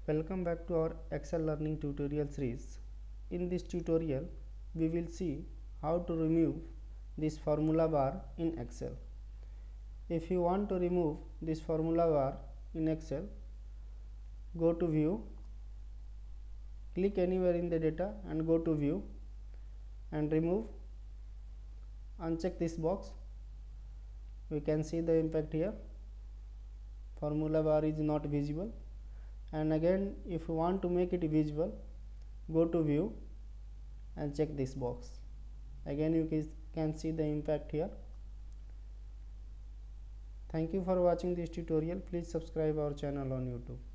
Welcome back to our Excel learning tutorial series. In this tutorial, we will see how to remove this formula bar in Excel. If you want to remove this formula bar in Excel, go to View, click anywhere in the data and go to View and remove. Uncheck this box. We can see the impact here. Formula bar is not visible. And again, if you want to make it visible, go to View and check this box. Again, you can see the impact here. Thank you for watching this tutorial. Please subscribe our channel on YouTube.